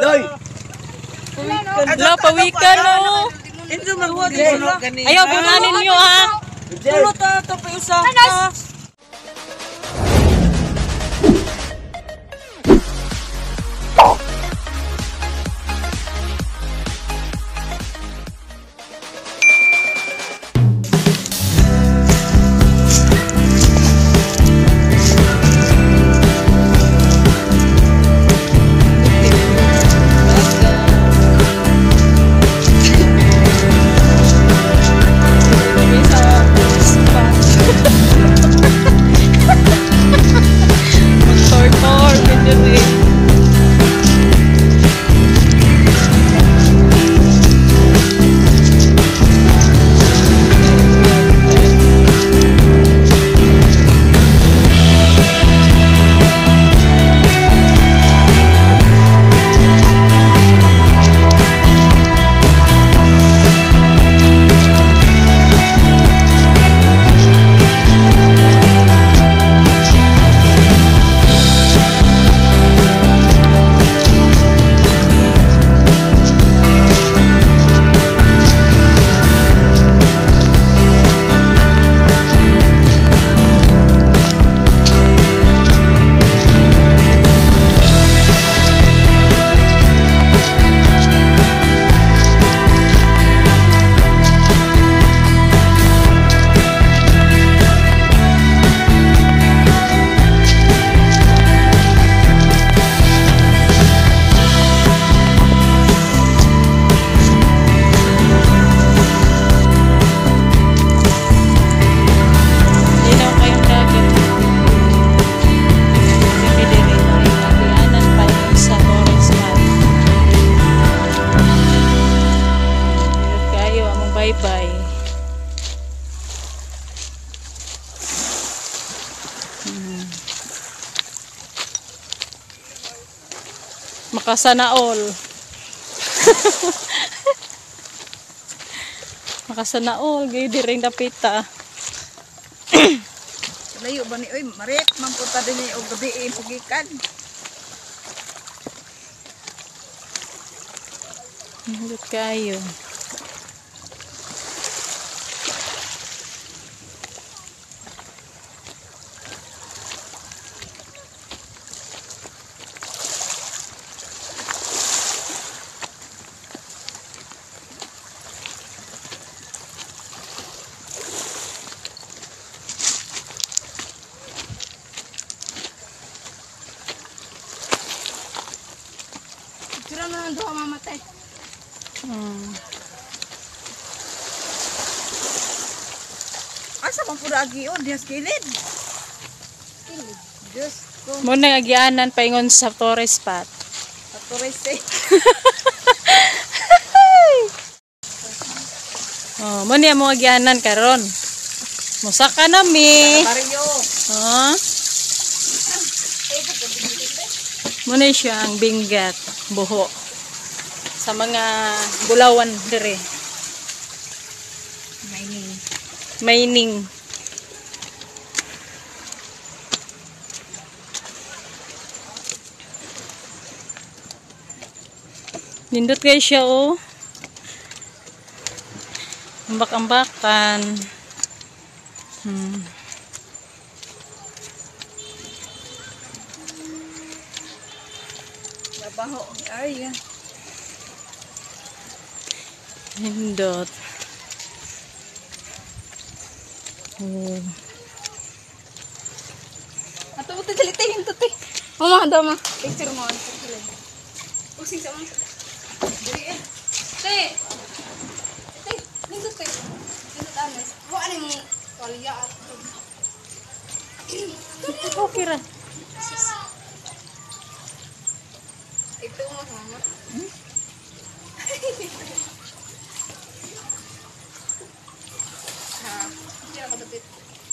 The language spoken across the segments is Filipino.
Oy. Hala, pawikan no. Ayaw, bunanin nyo ha. Tulot na ito pa yung sa... Bye-bye. Makasana all. Makasana all. Gaya di rin napita. Layo ba ni oy marit mamputa din og gabi pugikan. Hindot kayo. Sira na nang duha mamatay. Asa man pud agi o dias kilid. Diyos ko. Muna agianan paingon sa tourist spot. Sa tourist eh. Oh, muna mo agianan karon. Musaka na mi. Baryo. Oh. Muna siya ang binggat, buho. Sa mga bulawan dire. Mining. Nindot guys siya oh. Ambak-ambakan. Baho ay. Nindot. Oh. Ato mo tilitin to te. Mama daw ma. Picture mo. Using sa mo. Dili eh. Te. Te, nindot te. Nindot anas. Ho ani mo tuwalya at. Okay ra. Ito mo mama. Ha, diyan ako dito.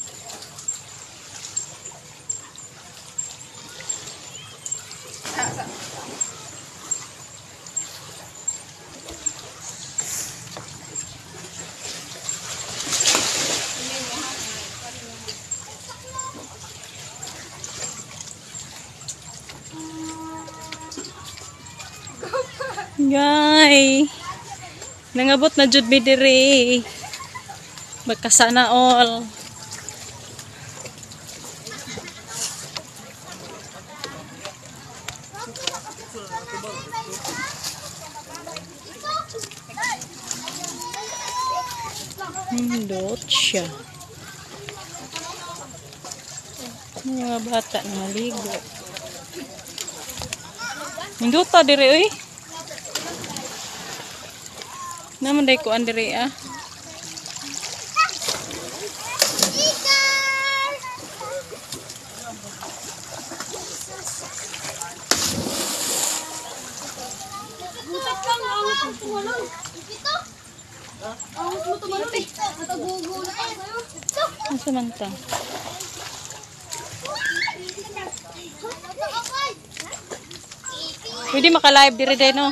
Sa. Go. Guy. Nangabot na jud mi diri. Baka sana all. Hindot siya. Yung mga bata na maligo. Hindot ta diri oy. Naman day ko andiri ah. Butak lang, angat ang tumalang. Ito? Angat mo tumalang eh. Natagugulat ako sa'yo. Ano samanta? Pwede maka-live diri day no?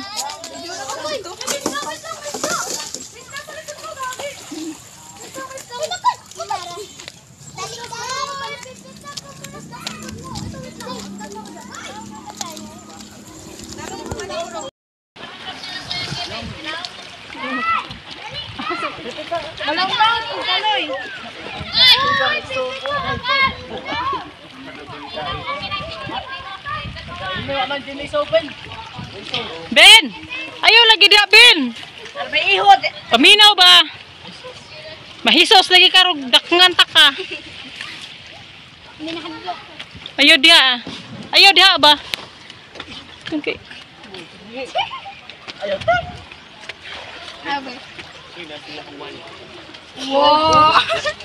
Ben! Ayaw lagi dia Ben! Paminaw ba? Mahisos lagi karog dakngan taka. Ayaw dia. Ayaw dia ba? Okay. Wow!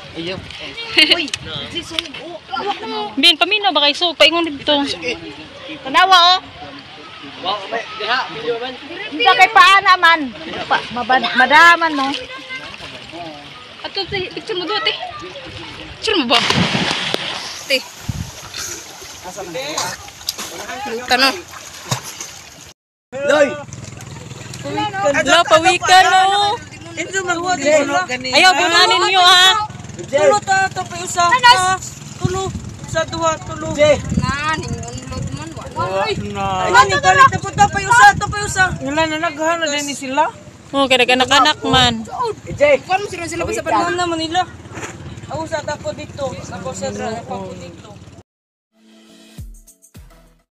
Ben, paminaw ba kay so? Paingon dito. Tanawa oh. Hindi kay paana man. Madaman mo. Ato, picture mo doon, te. Picture mo ba? Te. Tanong. Loy! Hello, pawikan no. Ayaw, bunanin nyo ha. Tulo ta, tapay usa. Tulo. Sa duha, tulo. Nani, palit na po tapay usa, tapay usa. Wala na, naghana din ni sila. Oh, kada anak-anak man. Kung sila sa Paano naman nila? Ako sa tapo dito. Ako sa tapo dito.